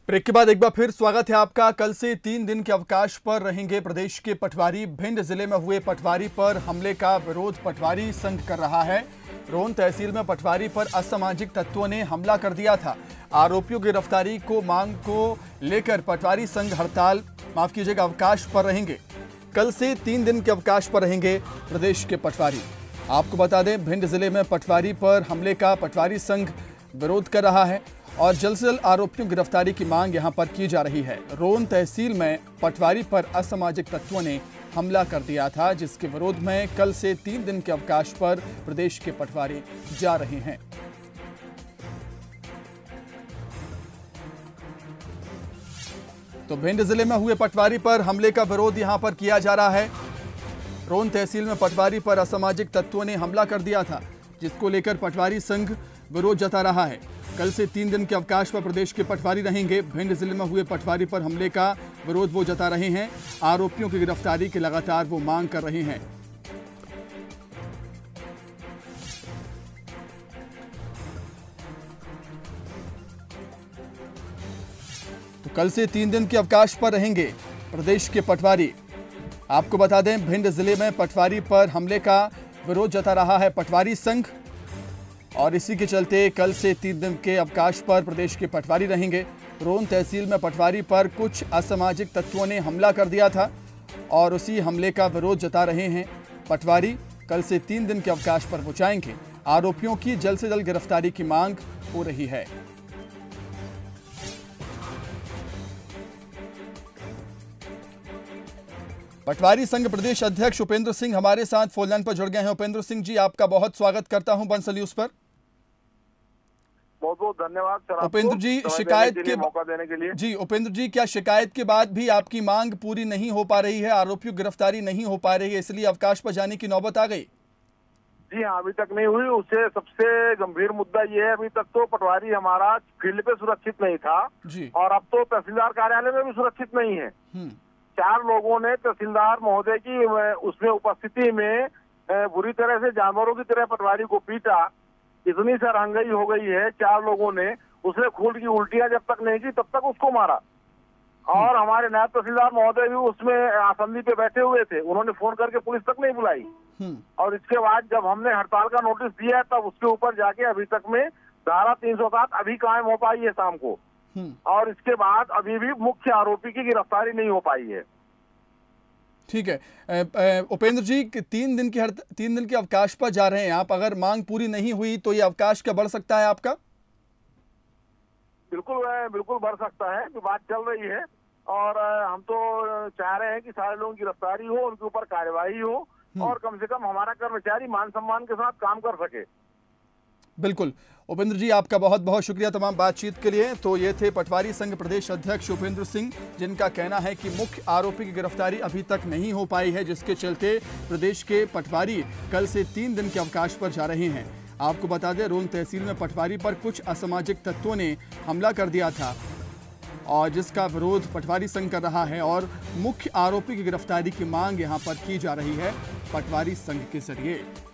Break के बाद एक बार फिर स्वागत है आपका। कल से 3 दिन के अवकाश पर रहेंगे प्रदेश के पटवारी। भिंड जिले में हुए पटवारी पर हमले का विरोध पटवारी संघ कर रहा है। रोन तहसील में पटवारी पर असामाजिक तत्वों ने हमला कर दिया था। आरोपियों की गिरफ्तारी को मांग को लेकर पटवारी संघ हड़ताल अवकाश पर रहेंगे। कल से 3 दिन के अवकाश पर रहेंगे प्रदेश के पटवारी। आपको बता दें, भिंड जिले में पटवारी पर हमले का पटवारी संघ विरोध कर रहा है और जल्द से जल्द आरोपियों की गिरफ्तारी की मांग यहां पर की जा रही है। रोन तहसील में पटवारी पर असामाजिक तत्वों ने हमला कर दिया था, जिसके विरोध में कल से 3 दिन के अवकाश पर प्रदेश के पटवारी जा रहे हैं। तो भिंड जिले में हुए पटवारी पर हमले का विरोध यहां पर किया जा रहा है। रोन तहसील में पटवारी पर असामाजिक तत्वों ने हमला कर दिया था, जिसको लेकर पटवारी संघ विरोध जता रहा है। कल से 3 दिन के अवकाश पर प्रदेश के पटवारी रहेंगे। भिंड जिले में हुए पटवारी पर हमले का विरोध वो जता रहे हैं। आरोपियों की गिरफ्तारी की लगातार वो मांग कर रहे हैं। तो कल से 3 दिन के अवकाश पर रहेंगे प्रदेश के पटवारी। आपको बता दें, भिंड जिले में पटवारी पर हमले का विरोध जता रहा है पटवारी संघ और इसी के चलते कल से 3 दिन के अवकाश पर प्रदेश के पटवारी रहेंगे। रोन तहसील में पटवारी पर कुछ असामाजिक तत्वों ने हमला कर दिया था और उसी हमले का विरोध जता रहे हैं पटवारी। कल से 3 दिन के अवकाश पर वो जाएंगे। आरोपियों की जल्द से जल्द गिरफ्तारी की मांग हो रही है। पटवारी संघ प्रदेश अध्यक्ष उपेंद्र सिंह हमारे साथ फोन लाइन पर जुड़ गए हैं। उपेंद्र सिंह जी, आपका बहुत स्वागत करता हूं बंसल न्यूज पर। बहुत बहुत धन्यवाद सर। उपेंद्र जी, शिकायत के मौका देने के लिए। जी उपेंद्र जी, क्या शिकायत के बाद भी आपकी मांग पूरी नहीं हो पा रही है? आरोपियों की गिरफ्तारी नहीं हो पा रही है, इसलिए अवकाश पर जाने की नौबत आ गई? जी हाँ, अभी तक नहीं हुई। उससे सबसे गंभीर मुद्दा ये है, अभी तक तो पटवारी हमारा फील्ड पे सुरक्षित नहीं था जी। और अब तो तहसीलदार कार्यालय में भी सुरक्षित नहीं है। 4 लोगों ने तहसीलदार महोदय की उसमें उपस्थिति में बुरी तरह से जानवरों की तरह पटवारी को पीटा। इतनी सरहंगई हो गई है 4 लोगों ने। उसने खून की उल्टियां जब तक नहीं की तब तक उसको मारा। और हमारे नायब तहसीलदार महोदय भी उसमें असेंबली पे बैठे हुए थे, उन्होंने फोन करके पुलिस तक नहीं बुलाई। और इसके बाद जब हमने हड़ताल का नोटिस दिया तब उसके ऊपर जाके अभी तक में धारा 307 अभी कायम हो पाई है शाम को। और इसके बाद अभी भी मुख्य आरोपी की गिरफ्तारी नहीं हो पाई है। ठीक है उपेंद्र जी, 3 दिन के अवकाश पर जा रहे हैं आप। अगर मांग पूरी नहीं हुई तो ये अवकाश क्या बढ़ सकता है आपका? बिल्कुल बढ़ सकता है। जो बात चल रही है और हम तो चाह रहे हैं कि सारे लोगों की गिरफ्तारी हो, उनके ऊपर कार्यवाही हो और कम से कम हमारा कर्मचारी मान सम्मान के साथ काम कर सके। बिल्कुल उपेंद्र जी, आपका बहुत बहुत शुक्रिया तमाम बातचीत के लिए। तो ये थे पटवारी संघ प्रदेश अध्यक्ष उपेंद्र सिंह, जिनका कहना है कि मुख्य आरोपी की गिरफ्तारी अभी तक नहीं हो पाई है, जिसके चलते प्रदेश के पटवारी कल से 3 दिन के अवकाश पर जा रहे हैं। आपको बता दें, रोन तहसील में पटवारी पर कुछ असामाजिक तत्वों ने हमला कर दिया था और जिसका विरोध पटवारी संघ कर रहा है और मुख्य आरोपी की गिरफ्तारी की मांग यहां पर की जा रही है पटवारी संघ के जरिए।